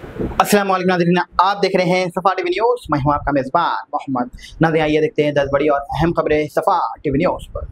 अस्सलाम वालेकुम नाज़रीन, आप देख रहे हैं सफ़ा टीवी न्यूज़। मैं हूं आपका मेज़बान मोहम्मद। नाज़रीन, आइए देखते हैं 10 बड़ी और अहम खबरें सफ़ा टीवी न्यूज़ पर।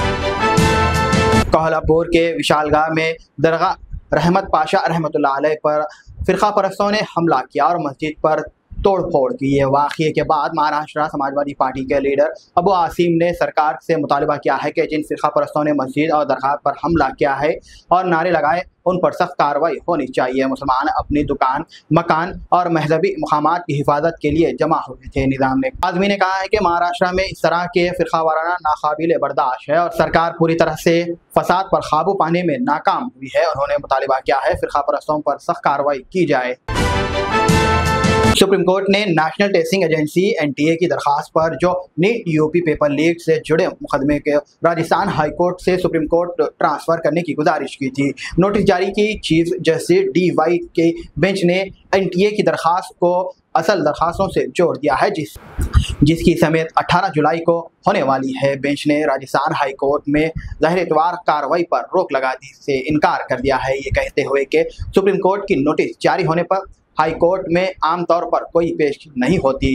कोहलापुर के विशालगढ़ में दरगाह रहमत पाशा रहमतुल्लाह अलैह पर फ़िरक़ा परस्तों ने हमला किया और मस्जिद पर तोड़फोड़ की। ये वाक़ये के बाद महाराष्ट्र समाजवादी पार्टी के लीडर अबू आसिम ने सरकार से मुतालबा किया है कि जिन फ़िरक़ा परस्तों ने मस्जिद और दरगाह पर हमला किया है और नारे लगाए, उन पर सख्त कार्रवाई होनी चाहिए। मुसलमान अपनी दुकान, मकान और मजहबी मकामात की हिफाजत के लिए जमा हुए थे। निज़ाम ने आज़मी ने कहा है कि महाराष्ट्र में इस तरह के फ़िरक़ा वाराना नाकाबिले बर्दाश्त है और सरकार पूरी तरह से फसाद पर काबू पाने में नाकाम हुई है। उन्होंने मुतालबा किया है फ़िरक़ा परस्तों पर सख्त कार्रवाई की जाए। सुप्रीम कोर्ट ने नेशनल टेस्टिंग एजेंसी (NTA) की दरखास्त पर जो नीट यूपी पेपर लीक से जुड़े मुकदमे के राजस्थान हाई कोर्ट से सुप्रीम कोर्ट ट्रांसफ़र करने की गुजारिश की थी। नोटिस जारी की चीफ जस्टिस DY के बेंच ने NTA की दरखास्त को असल दरखास्तों से जोड़ दिया है, जिसकी समेत 18 जुलाई को होने वाली है। बेंच ने राजस्थान हाई कोर्ट में ज़ाहिर एतवार कार्रवाई पर रोक लगाने से इनकार कर दिया है, ये कहते हुए कि सुप्रीम कोर्ट की नोटिस जारी होने पर हाई कोर्ट में आमतौर पर कोई पेश नहीं होती।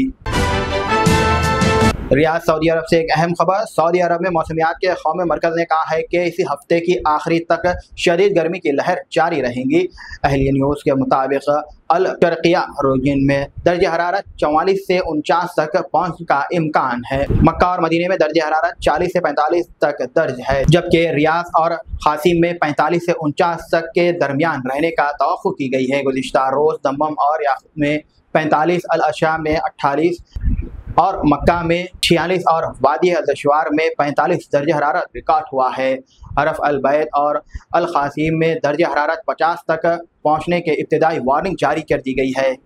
रियाद सऊदी अरब से एक अहम खबर। सऊदी अरब में मौसमियात के कौमी मरकज़ ने कहा है कि इसी हफ्ते की आखिरी तक शदीद गर्मी की लहर जारी रहेगी। अहलिया न्यूज़ के मुताबिक अल शर्किया रीजन में दर्ज हरारत 44 से 49 तक पहुँचने का इम्कान है। मक्का और मदीने में दर्ज हरारत 40 से 45 तक दर्ज है, जबकि रियाद और कासिम में 45 से 49 तक के दरमियान रहने का तवक्कुह की गई है। गुज़िश्ता रोज़ दम्मम और याक़ूत में 45, अल अशा में 48 और मक्का में 46 और वादी अल-दशवार में 45 दर्ज हरारत रिकॉर्ड हुआ है। हरफ अल-बैत और अल-कासिम में दर्ज हरारत 50 तक पहुँचने के इब्तिदाई वार्निंग जारी कर दी गई है।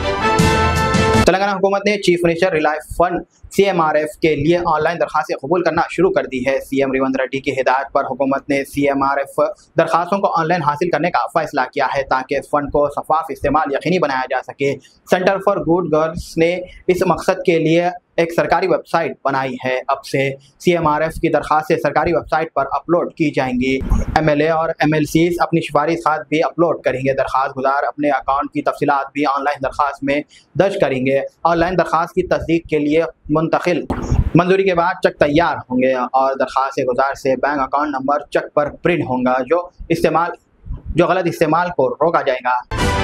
तेलंगाना हुकूमत ने chief minister relief fund CMRF के लिए ऑनलाइन दरखास्तें कबूल करना शुरू कर दी है। CM रेवंत रेड्डी की हिदायत पर हुकूमत ने CMRF दरखास्तों को ऑनलाइन हासिल करने का फैसला किया है ताकि फ़ंड को शफाफ इस्तेमाल यकीनी बनाया जा सके। सेंटर फॉर गुड गवर्नेंस ने इस मकसद के लिए एक सरकारी वेबसाइट बनाई है। अब से CMRF की दरखास्तें सरकारी वेबसाइट पर अपलोड की जाएंगी। MLA और MLCs अपनी सिफारिशात भी अपलोड करेंगे। दरखास्त गुजार अपने अकाउंट की तफसीलात भी ऑनलाइन दरखास्त में दर्ज करेंगे। ऑनलाइन दरखास्त की तस्दीक के लिए मुंतकिल मंजूरी के बाद चेक तैयार होंगे और दरखास्त गुजार से बैंक अकाउंट नंबर चेक पर प्रिंट होगा, जो गलत इस्तेमाल को रोका जाएगा।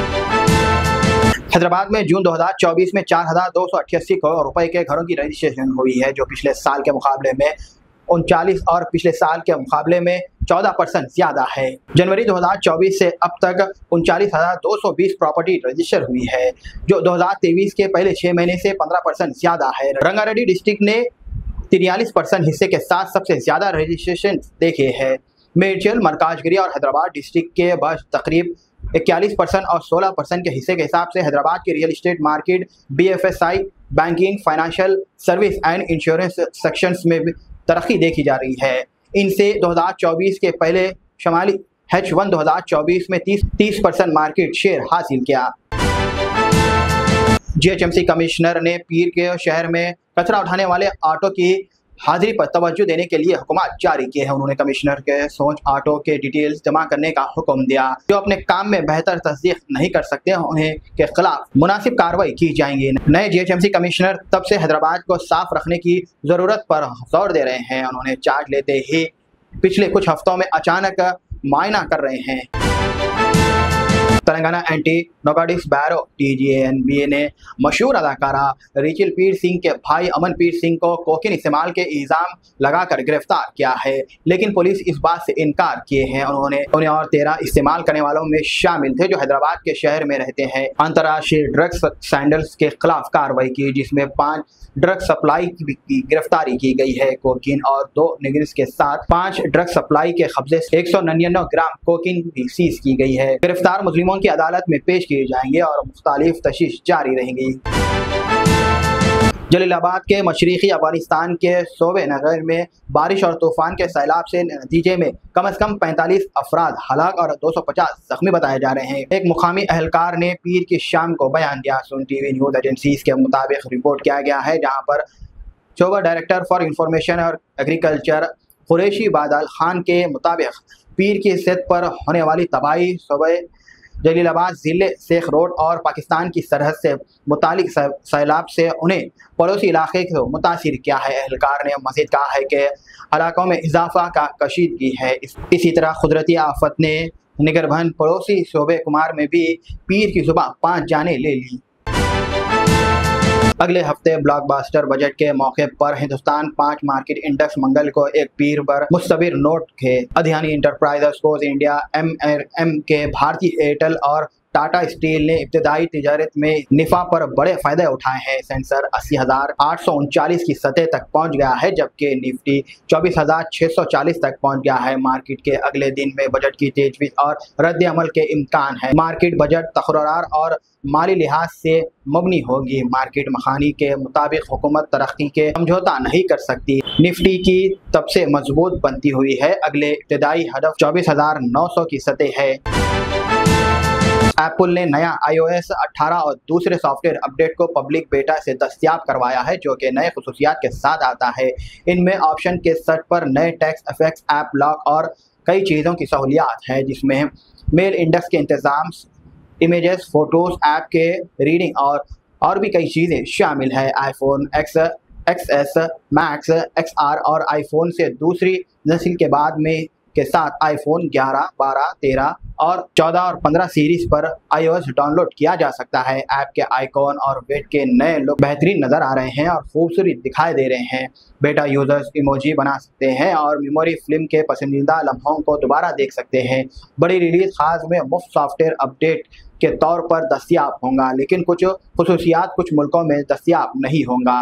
हैदराबाद में जून 2024 में 4,288 करोड़ रुपए के घरों की रजिस्ट्रेशन हुई है, जो पिछले साल के मुकाबले में 39 और पिछले साल के मुकाबले में 14% ज़्यादा है। जनवरी 2024 से अब तक 39,220 प्रॉपर्टी रजिस्टर हुई है, जो 2023 के पहले 6 महीने से 15% ज़्यादा है। रंगारेड्डी डिस्ट्रिक्ट ने 43% हिस्से के साथ सबसे ज़्यादा रजिस्ट्रेशन देखे हैं। मेडचल, मरकाजगिरी और हैदराबाद डिस्ट्रिक्ट के बस तकरीब 41% और 16% के हिस्से के हिसाब से हैदराबाद की real estate market BFSI, banking, financial service and insurance sections में भी तरक्की देखी जा रही है। इनसे 2024 के पहले शमाली H1 2024 में 30% मार्केट शेयर हासिल किया। GHMC कमिश्नर ने पीर के शहर में कचरा उठाने वाले ऑटो की हाजिरी पर तवज्जो देने के लिए हुक्म जारी किए हैं। उन्होंने कमिश्नर के सोच ऑटो के डिटेल्स जमा करने का हुक्म दिया। जो अपने काम में बेहतर तस्दीक नहीं कर सकते, उन्हें के खिलाफ मुनासिब कार्रवाई की जाएंगी। नए GHMC कमिश्नर तब से हैदराबाद को साफ रखने की ज़रूरत पर जोर दे रहे हैं। उन्होंने चार्ज लेते ही पिछले कुछ हफ्तों में अचानक मुआयना कर रहे हैं। Telangana anti narcotics bureau TGNB ने मशहूर अदाकारा रिचिल पीर सिंह के भाई अमन पीर सिंह को कोकीन इस्तेमाल के इल्ज़ाम लगाकर गिरफ्तार किया है, लेकिन पुलिस इस बात से इनकार किए हैं। उन्हें और 13 इस्तेमाल करने वालों में शामिल थे जो हैदराबाद के शहर में रहते हैं। अंतर्राष्ट्रीय ड्रग्स सैंडल्स के खिलाफ कार्रवाई की, जिसमें 5 ड्रग सप्लाई की गिरफ्तारी की गई है। कोकीन और 2 निगरिस के साथ 5 ड्रग सप्लाई के कब्जे से 199 ग्राम कोकीन भी सीज की गई है। गिरफ्तार मुजरिमों की अदालत में पेश किए जाएंगे और मुख्तलिफ तफ्तीश जारी रहेंगी। जलीलाबाद के मशरिकी अफगानिस्तान के सोबे नगर में बारिश और तूफान के सैलाब से नतीजे में कम से कम 45 अफराद हलाक और 250 जख्मी बताए जा रहे हैं। एक मुकामी अहलकार ने पीर की शाम को बयान दिया। सुन TV न्यूज़ एजेंसीज के मुताबिक रिपोर्ट किया गया है, जहां पर शोबा डायरेक्टर फॉर इंफॉर्मेशन और एग्रीकल्चर कुरैशी बादल खान के मुताबिक पीर की सेहत पर होने वाली तबाही सुबह जलीलाबाद जिले शेख रोड और पाकिस्तान की सरहद से मुतालिक सैलाब से उन्हें पड़ोसी इलाके को मुतासिर किया है। एहलकार ने मज़ीद कहा है कि हलाकों में इजाफा का कशीदगी है। इसी तरह कुदरती आफत ने निगरभन पड़ोसी शोबे कुमार में भी पीर की सुबह 5 जानें ले ली। अगले हफ्ते ब्लॉकबस्टर बजट के मौके पर हिंदुस्तान 5 मार्केट इंडेक्स मंगल को एक पीर पर मुस्तबिर नोट के अदानी एंटरप्राइजेस को इंडिया, MRM के भारतीय एयरटेल और टाटा स्टील ने इब्तदाई तिजारत में निफा पर बड़े फायदे उठाए हैं। सेंसर 80,839 की सतह तक पहुंच गया है, जबकि निफ्टी 24,640 तक पहुंच गया है। मार्केट के अगले दिन में बजट की तेजवीज और रद्द अमल के इम्कान है। मार्केट बजट तकरार और माली लिहाज से मबनी होगी। मार्केट मखानी के मुताबिक हुकूमत तरक्की के समझौता नहीं कर सकती। निफ्टी की तब से मजबूत बनती हुई है। अगले इब्तदाई हदफ 24,900 की सतह है। एप्पल ने नया iOS 18 और दूसरे सॉफ्टवेयर अपडेट को पब्लिक बेटा से दस्तयाब करवाया है, जो कि नए खुसूसियात के साथ आता है। इनमें ऑप्शन के सेट पर नए टेक्स्ट इफेक्ट्स, ऐप लॉक और कई चीज़ों की सहूलियात है, जिसमें मेल इंडेक्स के इंतज़ाम, इमेजेस, फोटोज़, ऐप के रीडिंग और भी कई चीज़ें शामिल है। आईफोन XS, मैक्स, XR और आईफोन से दूसरी नस्ल के बाद में के साथ आईफोन 11, 12, 13 और 14 और 15 सीरीज पर iOS डाउनलोड किया जा सकता है। ऐप के आइकॉन और वेट के नए लुक बेहतरीन नज़र आ रहे हैं और खूबसूरत दिखाई दे रहे हैं। बेटा यूजर्स इमोजी बना सकते हैं और मेमोरी फिल्म के पसंदीदा लम्हों को दोबारा देख सकते हैं। बड़ी रिलीज खास में मुफ्त सॉफ्टवेयर अपडेट के तौर पर दस्तयाब होगा, लेकिन कुछ खुसूसियात कुछ मुल्कों में दस्तयाब नहीं होगा।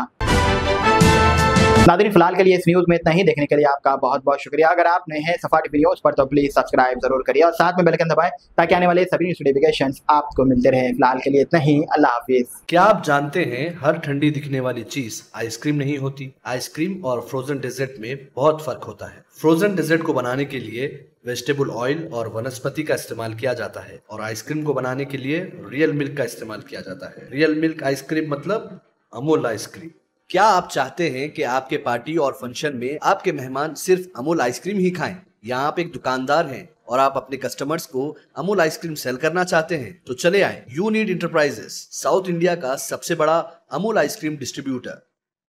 नाज़रीन, फिलहाल के लिए इस न्यूज़ में इतना ही। देखने के लिए आपका बहुत बहुत शुक्रिया। अगर आप नए हैं सफारी वीडियोस पर तो प्लीज़ सब्सक्राइब जरूर करिए और साथ में बेल आइकन दबाएं ताकि आने वाले सभी नोटिफिकेशंस आपको मिलते रहें। फिलहाल के लिए इतना ही। अल्लाह हाफिज़। क्या आप जानते हैं हर ठंडी दिखने वाली चीज आइसक्रीम नहीं होती। आइसक्रीम और फ्रोजन डेजर्ट में बहुत फर्क होता है। फ्रोजन डेजर्ट को बनाने के लिए वेजिटेबल ऑयल और वनस्पति का इस्तेमाल किया जाता है और आइसक्रीम को बनाने के लिए रियल मिल्क का इस्तेमाल किया जाता है। रियल मिल्क आइसक्रीम मतलब अमूल आइसक्रीम। क्या आप चाहते हैं कि आपके पार्टी और फंक्शन में आपके मेहमान सिर्फ अमूल आइसक्रीम ही खाएं? या आप एक दुकानदार हैं और आप अपने कस्टमर्स को अमूल आइसक्रीम सेल करना चाहते हैं? तो चले आए यूनिट इंटरप्राइजेस, साउथ इंडिया का सबसे बड़ा अमूल आइसक्रीम डिस्ट्रीब्यूटर।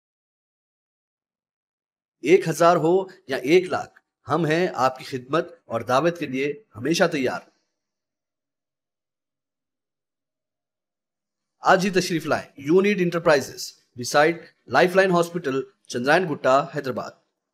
1000 हो या 1 लाख, हम हैं आपकी खिदमत और दावत के लिए हमेशा तैयार। आज ही तशरीफ लाएं unit enterprises, beside Lifeline Hospital, Chandrayan Gutta, Hyderabad.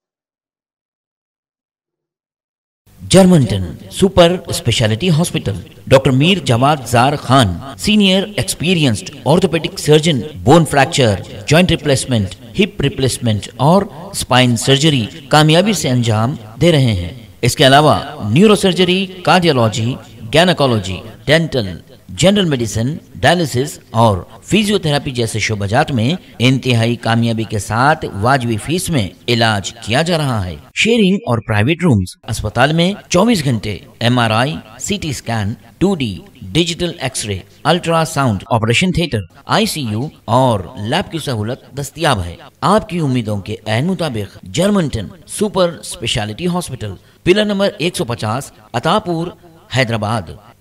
Germanton super speciality hospital, doctor Mir Jawad Jar Khan, senior experienced orthopaedic surgeon, bone fracture, joint replacement, hip replacement और स्पाइन सर्जरी कामयाबी से अंजाम दे रहे हैं। इसके अलावा neuro surgery, cardiology, gynaecology, dental, general medicine, dialysis और फिजियोथेरेपी जैसे शोबाजात में इंतहाई कामयाबी के साथ वाजिबी फीस में इलाज किया जा रहा है। शेयरिंग और प्राइवेट रूम्स, अस्पताल में 24 घंटे MRI, CT scan, 2D digital X ray, ultrasound, operation theatre, ICU और लैब की सहूलत दस्तयाब है। आपकी उम्मीदों के ऐन मुताबिक Germanton super speciality hospital, pillar number 150, Attapur, Hyderabad.